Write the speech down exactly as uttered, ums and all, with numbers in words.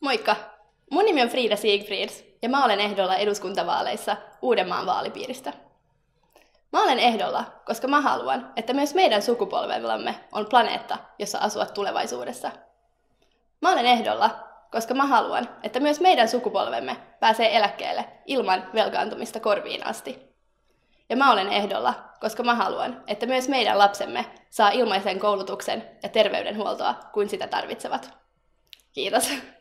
Moikka! Mun nimi on Frida Siegfrieds ja mä olen ehdolla eduskuntavaaleissa Uudenmaan vaalipiiristä. Mä olen ehdolla, koska mä haluan, että myös meidän sukupolvellamme on planeetta, jossa asua tulevaisuudessa. Mä olen ehdolla, koska mä haluan, että myös meidän sukupolvemme pääsee eläkkeelle ilman velkaantumista korviin asti. Ja mä olen ehdolla, koska mä haluan, että myös meidän lapsemme saa ilmaisen koulutuksen ja terveydenhuoltoa, kuin sitä tarvitsevat. Kiitos.